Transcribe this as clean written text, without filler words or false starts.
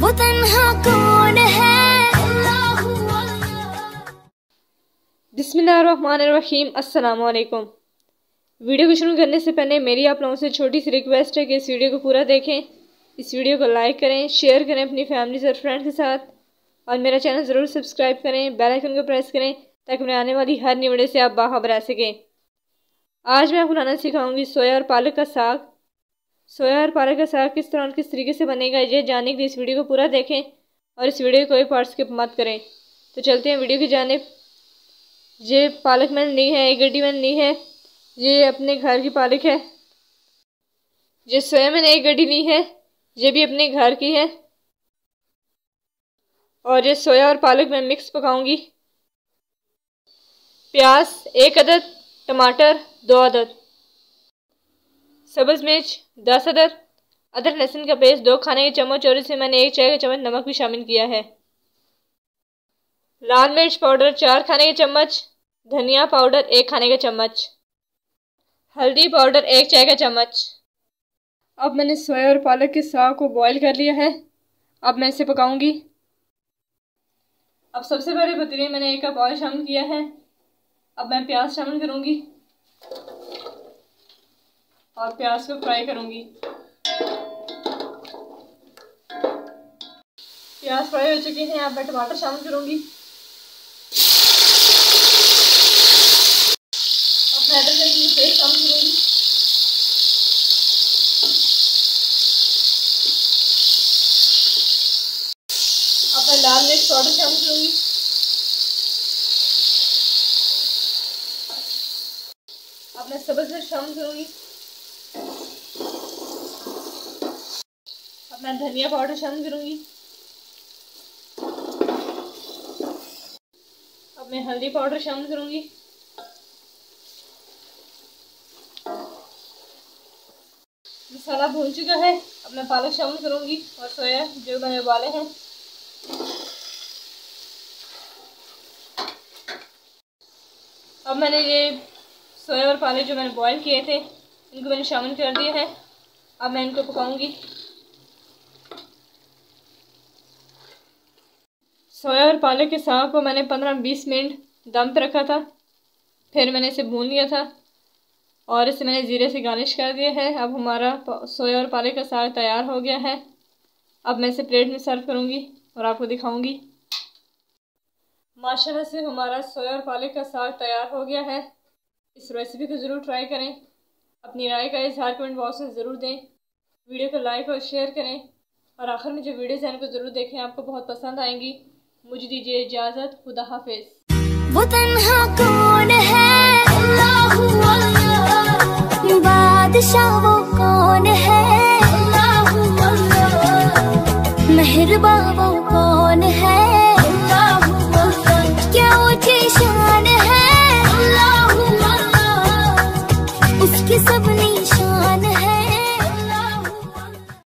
वो तन्हा कौन है। बिस्मिल्लाहिर्रहमानिर्रहीम। अस्सलाम वालेकुम। वीडियो को शुरू करने से पहले मेरी आप लोगों से छोटी सी रिक्वेस्ट है कि इस वीडियो को पूरा देखें, इस वीडियो को लाइक करें, शेयर करें अपनी फैमिली और फ्रेंड्स के साथ, और मेरा चैनल ज़रूर सब्सक्राइब करें, बेल आइकन को प्रेस करें ताकि मैं आने वाली हर न्यू वीडियो से आप बाखबर रह सकें। आज मैं आपको बनाना सिखाऊंगी सोया और पालक का साग। सोया और पालक का साग किस तरह और किस तरीके से बनेगा, ये जानने के लिए इस वीडियो को पूरा देखें और इस वीडियो को कोई पार्ट स्किप मत करें। तो चलते हैं वीडियो की जानिब। ये पालक मैंने ली है, एक गड्डी मैंने ली है, ये अपने घर की पालक है। ये सोया मैंने एक गड्डी ली है, ये भी अपने घर की है। और ये सोया और पालक मैं मिक्स पकाऊंगी। प्याज 1 अदद, टमाटर 2 अदद, सब्ज़ मिर्च 10 अदद, अदरक लहसुन का पेस्ट 2 खाने के चम्मच और इसमें मैंने 1 चाय का चम्मच नमक भी शामिल किया है। लाल मिर्च पाउडर 4 खाने के चम्मच, धनिया पाउडर 1 खाने का चम्मच, हल्दी पाउडर 1 चाय का चम्मच। अब मैंने सोया और पालक के साग को बॉईल कर लिया है, अब मैं इसे पकाऊंगी। अब सबसे पहले पतीले मैंने 1 कप ऑयल शामिल किया है। अब मैं प्याज शामिल करूंगी और प्याज को फ्राई करूंगी। प्याज फ्राई हो चुके हैं, अब मैं टमाटर शामिल करूंगी। अब मैं अदरक लहसुन की पेस्ट शामिल करूंगी। अब मैं लाल मिर्च पाउडर शामिल करूंगी। अब मैं सब्ज़ मिर्च शामिल करूंगी। अब मैं धनिया पाउडर शामिल करूंगी। अब मैं हल्दी पाउडर शामिल करूंगी। मसाला भून चुका है, अब मैं पालक शामिल करूंगी और सोया जो मैंने उबाले हैं। अब मैंने ये सोया और पालक जो मैंने बॉईल किए थे इनको मैंने शामिल कर दिया है। अब मैं इनको पकाऊंगी। सोया और पालक के साग को मैंने 15-20 मिनट दम पे रखा था, फिर मैंने इसे भून लिया था और इसे मैंने ज़ीरे से गार्निश कर दिया है। अब हमारा सोया और पालक का साग तैयार हो गया है। अब मैं इसे प्लेट में सर्व करूंगी और आपको दिखाऊंगी। माशाल्लाह से हमारा सोया और पालक का साग तैयार हो गया है। इस रेसिपी को ज़रूर ट्राई करें, अपनी राय का इज़हार कमेंट बॉक्स में ज़रूर दें, वीडियो को लाइक और शेयर करें और आखिर में जो वीडियोज़ हैं उनको ज़रूर देखें, आपको बहुत पसंद आएंगी। मुझे दीजिए इजाज़त, खुदा हाफिज़। वो तन्हा कौन है, अल्लाहु अल्लाह, बादशाह वो कौन है, अल्लाहु अल्लाह, मेहरबान वो कौन है।